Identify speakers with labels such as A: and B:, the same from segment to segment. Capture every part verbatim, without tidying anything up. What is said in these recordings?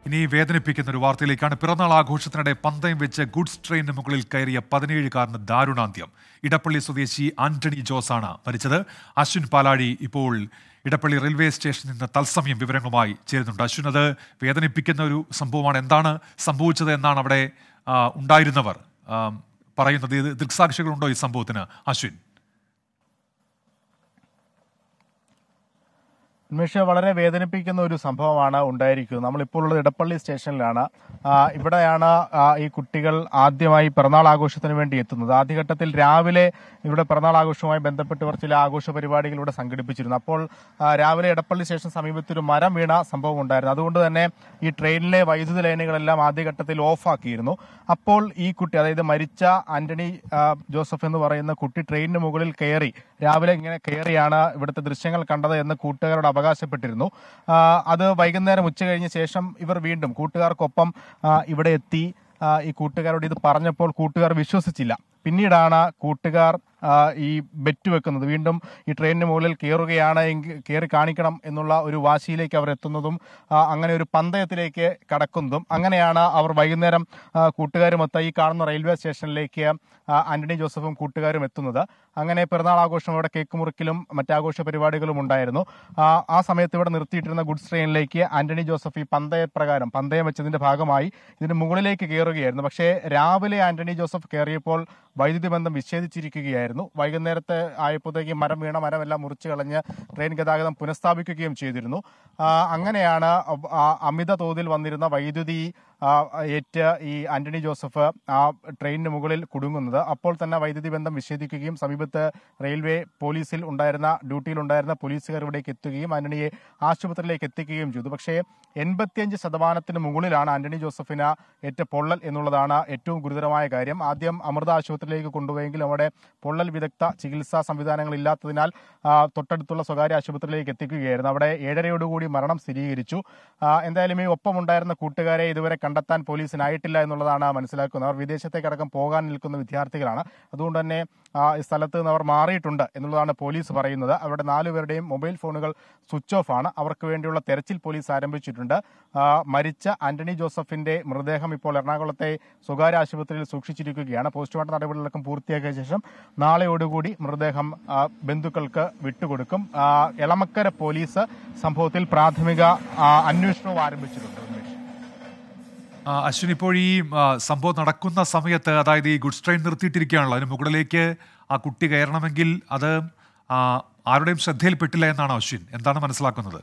A: ഇനി വേദനിപ്പിക്കുന്ന ഒരു വാർത്തയിലേക്കാണ്. പിറന്നാൾ ആഘോഷത്തിനിടെ പന്തയം വെച്ച് ഗുഡ്സ് ട്രെയിനിന് മുകളിൽ കയറിയ പതിനേഴുകാരന് ദാരുണാന്ത്യം. ഇടപ്പള്ളി സ്വദേശി ആന്റണി ജോസാണ് മരിച്ചത്. അശ്വിൻ പാലാഴി ഇപ്പോൾ ഇടപ്പള്ളി റെയിൽവേ സ്റ്റേഷനിൽ നിന്ന് തത്സമയം വിവരങ്ങളുമായി ചേരുന്നുണ്ട്. അശ്വിൻ, അത് വേദനിപ്പിക്കുന്ന ഒരു സംഭവമാണ്. എന്താണ് സംഭവിച്ചത് എന്നാണ് അവിടെ ഉണ്ടായിരുന്നവർ പറയുന്നത്? ദൃക്സാക്ഷികളുണ്ടോ ഈ സംഭവത്തിന് അശ്വിൻ?
B: ഉന്മേഷ്, വളരെ വേദനിപ്പിക്കുന്ന ഒരു സംഭവമാണ് ഉണ്ടായിരിക്കുന്നത്. നമ്മളിപ്പോൾ ഉള്ളത് ഇടപ്പള്ളി സ്റ്റേഷനിലാണ്. ഇവിടെയാണ് ഈ കുട്ടികൾ ആദ്യമായി പിറന്നാൾ ആഘോഷത്തിന് വേണ്ടി എത്തുന്നത്. ആദ്യഘട്ടത്തിൽ രാവിലെ ഇവിടെ പിറന്നാൾ ആഘോഷവുമായി ബന്ധപ്പെട്ട് ഇവർ ചില ആഘോഷ പരിപാടികൾ ഇവിടെ സംഘടിപ്പിച്ചിരുന്നു. അപ്പോൾ രാവിലെ ഇടപ്പള്ളി സ്റ്റേഷൻ സമീപത്ത് ഒരു മരം വീണ സംഭവം ഉണ്ടായിരുന്നു. അതുകൊണ്ട് തന്നെ ഈ ട്രെയിനിലെ വൈദ്യുതി ലൈനുകളെല്ലാം ആദ്യഘട്ടത്തിൽ ഓഫാക്കിയിരുന്നു. അപ്പോൾ ഈ കുട്ടി, അതായത് മരിച്ച ആന്റണി ജോസഫ് എന്ന് പറയുന്ന കുട്ടി ട്രെയിനിന് മുകളിൽ കയറി രാവിലെ ഇങ്ങനെ കയറിയാണ് ഇവിടുത്തെ ദൃശ്യങ്ങൾ കണ്ടത് എന്ന് കൂട്ടുകാരോട് അവകാശപ്പെട്ടിരുന്നു. അത് വൈകുന്നേരം ഉച്ച കഴിഞ്ഞ ശേഷം ഇവർ വീണ്ടും കൂട്ടുകാർക്കൊപ്പം ഇവിടെ എത്തി. ഈ കൂട്ടുകാരോട് ഇത് പറഞ്ഞപ്പോൾ കൂട്ടുകാർ വിശ്വസിച്ചില്ല. പിന്നീടാണ് കൂട്ടുകാർ ഈ ബെറ്റ് വെക്കുന്നത്. വീണ്ടും ഈ ട്രെയിനിന് മുകളിൽ കയറുകയാണ് എങ്കിൽ കയറി കാണിക്കണം എന്നുള്ള ഒരു വാശിയിലേക്ക് അവർ എത്തുന്നതും അങ്ങനെ ഒരു പന്തയത്തിലേക്ക് കടക്കുന്നതും. അങ്ങനെയാണ് അവർ വൈകുന്നേരം കൂട്ടുകാരുമൊത്ത ഈ കാണുന്ന റെയിൽവേ സ്റ്റേഷനിലേക്ക് ആന്റണി ജോസഫും കൂട്ടുകാരും എത്തുന്നത്. അങ്ങനെ പിറന്നാൾ ആഘോഷം ഇവിടെ കേക്ക് മുറിക്കലും മറ്റാഘോഷ പരിപാടികളും ഉണ്ടായിരുന്നു. ആ സമയത്ത് ഇവിടെ നിർത്തിയിട്ടിരുന്ന ഗുഡ്സ് ട്രെയിനിലേക്ക് ആന്റണി ജോസഫ് ഈ പന്തയപ്രകാരം പന്തയം വെച്ചതിന്റെ ഭാഗമായി ഇതിന് മുകളിലേക്ക് കയറുകയായിരുന്നു. പക്ഷേ രാവിലെ ആന്റണി ജോസഫ് കയറിയപ്പോൾ വൈദ്യുതി ബന്ധം വിച്ഛേദിച്ചിരിക്കുകയായിരുന്നു. വൈകുന്നേരത്തെ ആയപ്പോഴത്തേക്ക് മരം വീണ മരമെല്ലാം മുറിച്ചു കളഞ്ഞ് ട്രെയിൻ ഗതാഗതം പുനഃസ്ഥാപിക്കുകയും ചെയ്തിരുന്നു. അങ്ങനെയാണ് അമിത തോതിൽ വന്നിരുന്ന വൈദ്യുതി ഏറ്റ് ഈ ആന്റണി ജോസഫ് ആ ട്രെയിനിന് മുകളിൽ കുടുങ്ങുന്നത്. അപ്പോൾ തന്നെ വൈദ്യുതി ബന്ധം വിച്ഛേദിക്കുകയും സമീപത്ത് റെയിൽവേ പോലീസിൽ ഉണ്ടായിരുന്ന ഡ്യൂട്ടിയിലുണ്ടായിരുന്ന പോലീസുകാർ ഇവിടേക്ക് എത്തുകയും ആന്റണിയെ ആശുപത്രിയിലേക്ക് എത്തിക്കുകയും ചെയ്തു. പക്ഷേ എൺപത്തിയഞ്ച് ശതമാനത്തിന് മുകളിലാണ് ആന്റണി ജോസഫിന് ഏറ്റ പൊള്ളൽ എന്നുള്ളതാണ് ഏറ്റവും ഗുരുതരമായ കാര്യം. ആദ്യം അമൃത ആശുപത്രിയിലേക്ക് കൊണ്ടുപോയെങ്കിലും അവിടെ പൊള്ളൽ വിദഗ്ധ ചികിത്സാ സംവിധാനങ്ങൾ ഇല്ലാത്തതിനാൽ തൊട്ടടുത്തുള്ള സ്വകാര്യ ആശുപത്രിയിലേക്ക് എത്തിക്കുകയായിരുന്നു. അവിടെ ഏഴരയോടുകൂടി മരണം സ്ഥിരീകരിച്ചു. എന്തായാലും ഈ ഒപ്പമുണ്ടായിരുന്ന കൂട്ടുകാരെ ഇതുവരെ കണ്ടെത്താൻ പോലീസിനായിട്ടില്ല എന്നുള്ളതാണ് മനസ്സിലാക്കുന്നത്. അവർ വിദേശത്തേക്കടക്കം പോകാൻ നിൽക്കുന്ന വിദ്യാർത്ഥികളാണ്. അതുകൊണ്ട് തന്നെ ഈ സ്ഥലത്ത് നിന്ന് അവർ മാറിയിട്ടുണ്ട് എന്നുള്ളതാണ് പോലീസ് പറയുന്നത്. അവരുടെ നാലുപേരുടെയും മൊബൈൽ ഫോണുകൾ സ്വിച്ച് ഓഫ് ആണ്. അവർക്ക് വേണ്ടിയുള്ള തെരച്ചിൽ പോലീസ് ആരംഭിച്ചിട്ടുണ്ട്. മരിച്ച ആന്റണി ജോസഫിന്റെ മൃതദേഹം ഇപ്പോൾ എറണാകുളത്തെ സ്വകാര്യ ആശുപത്രിയിൽ സൂക്ഷിച്ചിരിക്കുകയാണ്. പോസ്റ്റ്മോർട്ടം നടപടികളൊക്കെ പൂർത്തിയാക്കിയ ശേഷം നാളെയോടുകൂടി മൃതദേഹം ബന്ധുക്കൾക്ക് വിട്ടുകൊടുക്കും. എളമക്കര പോലീസ് സംഭവത്തിൽ പ്രാഥമിക അന്വേഷണവും ആരംഭിച്ചിട്ടുണ്ട്.
A: അശ്വിൻ, ഇപ്പോൾ ഈ സംഭവം നടക്കുന്ന സമയത്ത്, അതായത് ഈ ഗുഡ്സ് ട്രെയിൻ നിർത്തിയിട്ടിരിക്കുകയാണല്ലോ, അതിന് മുകളിലേക്ക് ആ കുട്ടി കയറണമെങ്കിൽ അത് ആരുടെയും ശ്രദ്ധയിൽപ്പെട്ടില്ല എന്നാണ് അശ്വിൻ. എന്താണ് മനസ്സിലാക്കുന്നത്?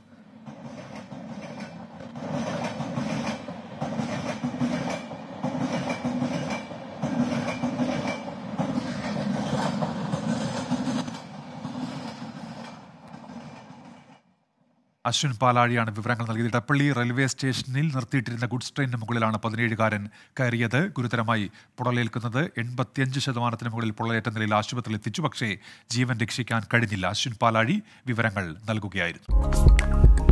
A: അശ്വിൻ പാലാഴിയാണ് വിവരങ്ങൾ നൽകിയത്. ഇടപ്പള്ളി റെയിൽവേ സ്റ്റേഷനിൽ നിർത്തിയിട്ടിരുന്ന ഗുഡ്സ് ട്രെയിനിന് മുകളിലാണ് പതിനേഴുകാരൻ കയറിയത്. ഗുരുതരമായി പൊള്ളലേൽക്കുന്നത്. എൺപത്തിയഞ്ച് ശതമാനത്തിന് മുകളിൽ പൊള്ളലേറ്റ നിലയിൽ ആശുപത്രിയിൽ എത്തിച്ചു. പക്ഷേ ജീവൻ രക്ഷിക്കാൻ കഴിഞ്ഞില്ല. അശ്വിൻ പാലാഴി വിവരങ്ങൾ നൽകുകയായിരുന്നു.